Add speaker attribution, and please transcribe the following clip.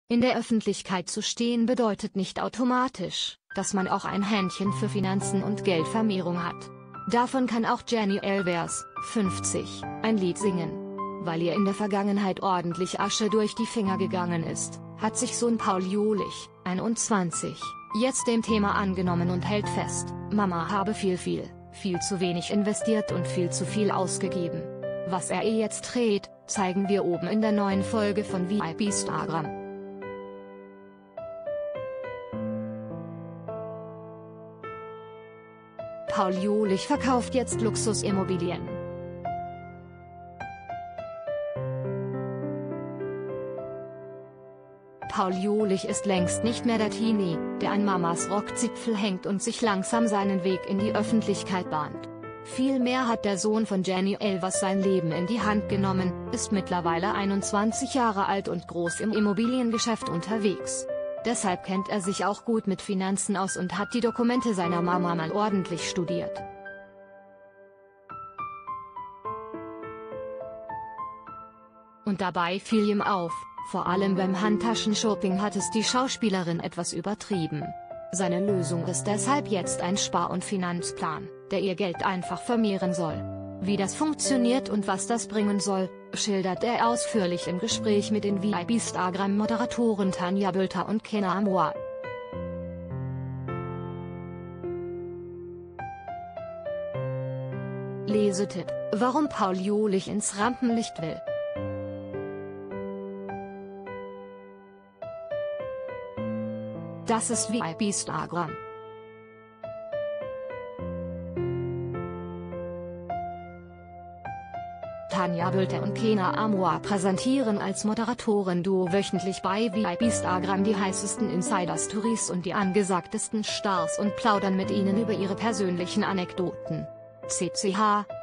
Speaker 1: In der Öffentlichkeit zu stehen bedeutet nicht automatisch, dass man auch ein Händchen für Finanzen und Geldvermehrung hat. Davon kann auch Jenny Elvers, 50, ein Lied singen. Weil ihr in der Vergangenheit ordentlich Asche durch die Finger gegangen ist, hat sich Sohn Paul Jolich, 21, jetzt dem Thema angenommen und hält fest, Mama habe viel zu wenig investiert und viel zu viel ausgegeben. Was er jetzt dreht, zeigen wir oben in der neuen Folge von VIP-Stagram. Paul Jolich verkauft jetzt Luxusimmobilien. Paul Jolich ist längst nicht mehr der Teenie, der an Mamas Rockzipfel hängt und sich langsam seinen Weg in die Öffentlichkeit bahnt. Vielmehr hat der Sohn von Jenny Elvers sein Leben in die Hand genommen, ist mittlerweile 21 Jahre alt und groß im Immobiliengeschäft unterwegs. Deshalb kennt er sich auch gut mit Finanzen aus und hat die Dokumente seiner Mama mal ordentlich studiert. Und dabei fiel ihm auf, vor allem beim Handtaschenshopping hat es die Schauspielerin etwas übertrieben. Seine Lösung ist deshalb jetzt ein Spar- und Finanzplan, der ihr Geld einfach vermehren soll. Wie das funktioniert und was das bringen soll, schildert er ausführlich im Gespräch mit den VIP-Stagram-Moderatoren Tanja Bülter und Kenna Amour. Lesetipp: Warum Paul Jolich ins Rampenlicht will. Das ist VIP-Stagram. Tanja Bülter und Kenna Amour präsentieren als Moderatoren-Duo wöchentlich bei VIP-Stagram die heißesten Insider-Stories und die angesagtesten Stars und plaudern mit ihnen über ihre persönlichen Anekdoten. CCH